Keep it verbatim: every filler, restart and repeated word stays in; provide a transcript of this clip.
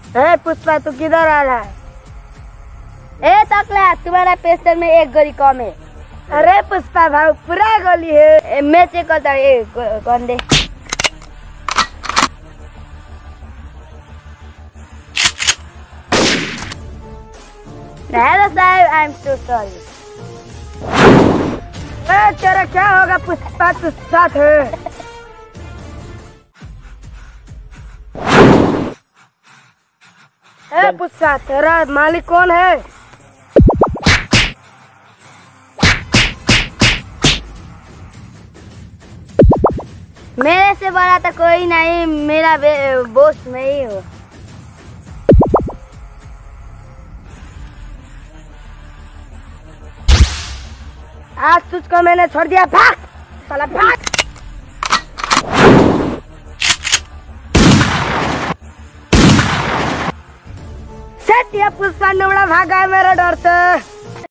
ए पुष्पा तू किधर आ रहा है? ए तकला तुम्हारा पेस्टर में एक गोली कम है। अरे पुष्पा भाई पूरा गोली है। ए, मैं चेक करता हूँ कौन दे। हेलो साहब, आई एम सो सॉरी। तेरा क्या होगा पुष्पा, तू साथ है। ए पुष्पा तेरा मालिक कौन है? मेरे से बड़ा तो कोई नहीं, मेरा बॉस मैं ही हूँ। आज तुझको मैंने छोड़ दिया, भाग साला भाग। सेठ ये पुष्पा नोड़ा भागा है मेरे डर से।